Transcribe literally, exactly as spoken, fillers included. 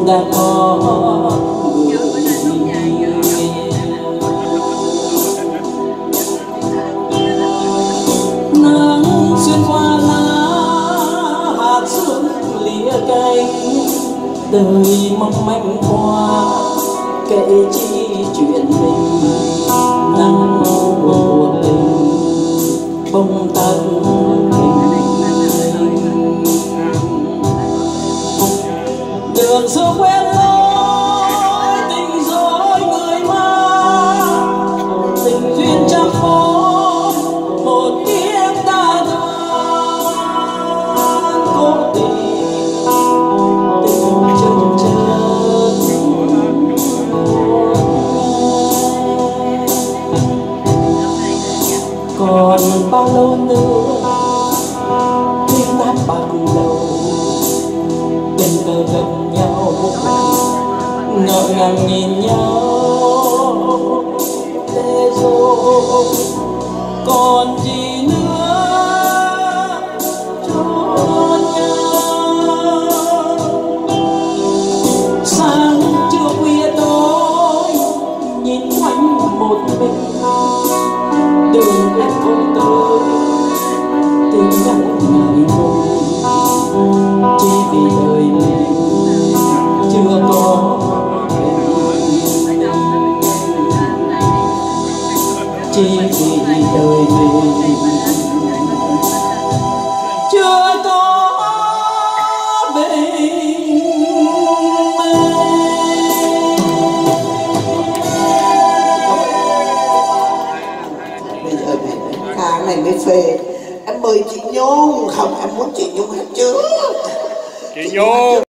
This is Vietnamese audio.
đã có nắng xuyên qua lá hạt sương lìa cánh đời mong manh qua kể chi chuyện mình nắng của tình bông tàn đường xưa quen lối tình dối người ma tình duyên trăm mối một kiếp ta thương cố tình tình chân chân còn bao lâu nữa tiếng hát bằng đầu tình cờ gần nhau ngỡ ngàng nhìn nhau để rồi còn gì nữa cho nhau sáng chưa khuya tối nhìn quanh một mình đường quên không tới tình gắn ngày môi chỉ vì đời mình chưa có chỉ vì đời mình chưa có bình bây giờ khả này mới phê. Em mời chị Nhung. Không, em muốn chị Nhung hát trước. Chị Nhung